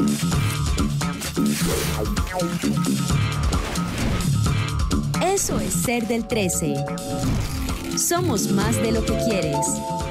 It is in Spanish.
Eso es ser del 13. Somos más de lo que quieres.